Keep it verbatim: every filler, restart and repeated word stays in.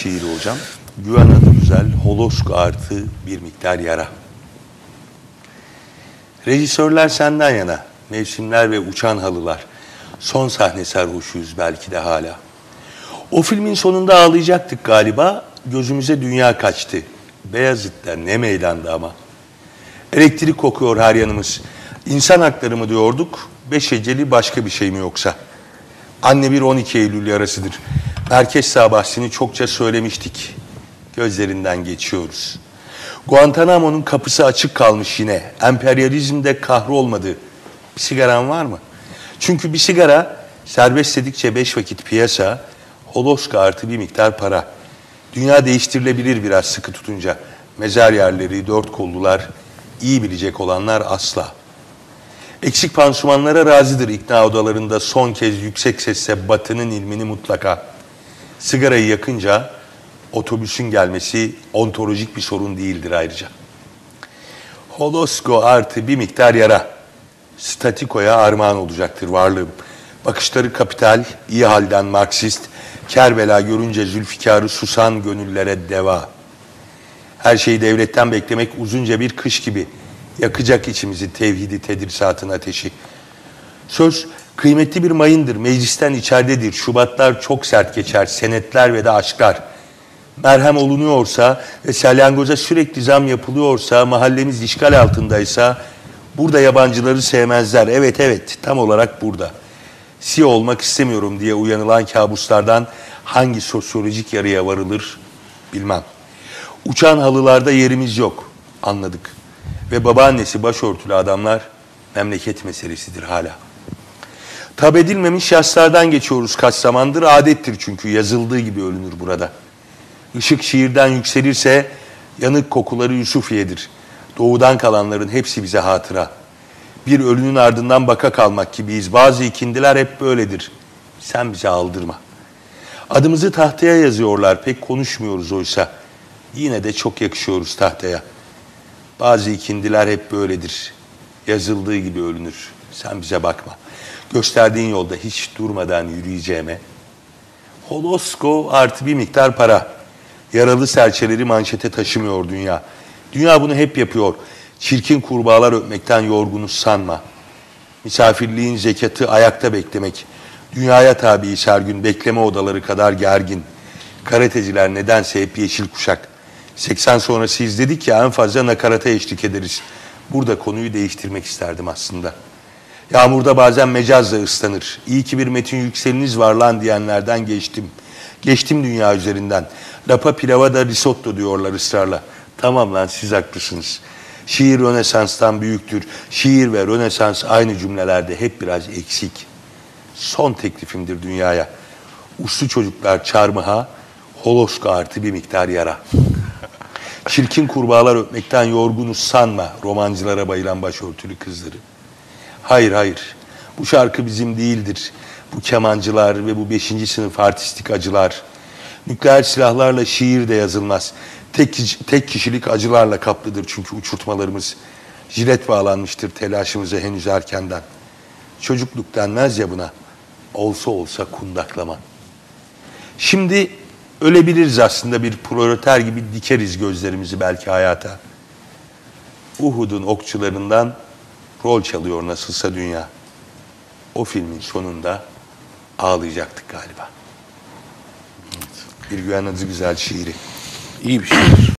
şiiri hocam. Güven adı güzel, holosk artı bir miktar yara. Rejisörler senden yana, mevsimler ve uçan halılar. Son sahne sarhoşuyuz belki de hala. O filmin sonunda ağlayacaktık galiba, gözümüze dünya kaçtı. Beyazıt'ta ne meydandı ama. Elektrik kokuyor her yanımız. İnsan hakları mı diyorduk, beş eceli başka bir şey mi yoksa? Anne bir on iki Eylül yarasıdır. Merkez Sağ bahsini çokça söylemiştik. Gözlerinden geçiyoruz. Guantanamo'nun kapısı açık kalmış yine. Emperyalizmde kahrolmadı. Bir sigaran var mı? Çünkü bir sigara serbest dedikçe beş vakit piyasa, holosk artı bir miktar para. Dünya değiştirilebilir biraz sıkı tutunca. Mezar yerleri, dört kollular, iyi bilecek olanlar asla. Eksik pansumanlara razıdır ikna odalarında son kez yüksek sesle batının ilmini mutlaka. Sigarayı yakınca otobüsün gelmesi ontolojik bir sorun değildir ayrıca. Holosko artı bir miktar yara. Statiko'ya armağan olacaktır varlığım. Bakışları kapital, iyi halden Marksist, Kerbela görünce Zülfikar'ı susan gönüllere deva. Her şeyi devletten beklemek uzunca bir kış gibi. Yakacak içimizi tevhidi tedrisatın ateşi. Söz kıymetli bir mayındır, meclisten içeridedir. Şubatlar çok sert geçer, senetler ve de aşklar. Merhem olunuyorsa ve salyangoza sürekli zam yapılıyorsa, mahallemiz işgal altındaysa, burada yabancıları sevmezler. Evet evet, tam olarak burada. C E O olmak istemiyorum diye uyanılan kabuslardan hangi sosyolojik yarıya varılır bilmem. Uçan halılarda yerimiz yok, anladık. Ve babaannesi başörtülü adamlar memleket meselesidir hala. Tab edilmemiş yaslardan geçiyoruz kaç zamandır, adettir çünkü yazıldığı gibi ölünür burada. Işık şiirden yükselirse yanık kokuları Yusufiye'dir. Doğudan kalanların hepsi bize hatıra. Bir ölünün ardından baka kalmak gibiyiz. Bazı ikindiler hep böyledir. Sen bize aldırma. Adımızı tahtaya yazıyorlar, pek konuşmuyoruz oysa. Yine de çok yakışıyoruz tahtaya. Bazı ikindiler hep böyledir. Yazıldığı gibi ölünür. Sen bize bakma. Gösterdiğin yolda hiç durmadan yürüyeceğime. Holosko artı bir miktar para. Yaralı serçeleri manşete taşımıyor dünya. Dünya bunu hep yapıyor. Çirkin kurbağalar öpmekten yorgunuz sanma. Misafirliğin zekatı ayakta beklemek. Dünyaya tabi her gün bekleme odaları kadar gergin. Karateciler nedense hep yeşil kuşak. seksen sonrası izledik ya, en fazla nakarata eşlik ederiz. Burada konuyu değiştirmek isterdim aslında. Yağmurda bazen mecazla ıslanır. İyi ki bir Metin Yüksel'iniz var lan diyenlerden geçtim. Geçtim dünya üzerinden. Lapa pilava da risotto diyorlar ısrarla. Tamam lan, siz haklısınız. Şiir Rönesans'tan büyüktür. Şiir ve Rönesans aynı cümlelerde hep biraz eksik. Son teklifimdir dünyaya. Uslu çocuklar çarmıha, holoska artı bir miktar yara. Çirkin kurbağalar öpmekten yorgunuz sanma, romancılara bayılan başörtülü kızları. Hayır hayır, bu şarkı bizim değildir. Bu kemancılar ve bu beşinci sınıf artistik acılar. Nükleer silahlarla şiir de yazılmaz. Tek, tek kişilik acılarla kaplıdır çünkü uçurtmalarımız. Jilet bağlanmıştır telaşımıza henüz erkenden. Çocukluk denmez ya buna. Olsa olsa kundaklama. Şimdi ölebiliriz aslında, bir proleter gibi dikeriz gözlerimizi belki hayata. Uhud'un okçularından rol çalıyor nasılsa dünya. O filmin sonunda ağlayacaktık galiba. Bir Güven adı güzel şiiri. İyi bir şiir.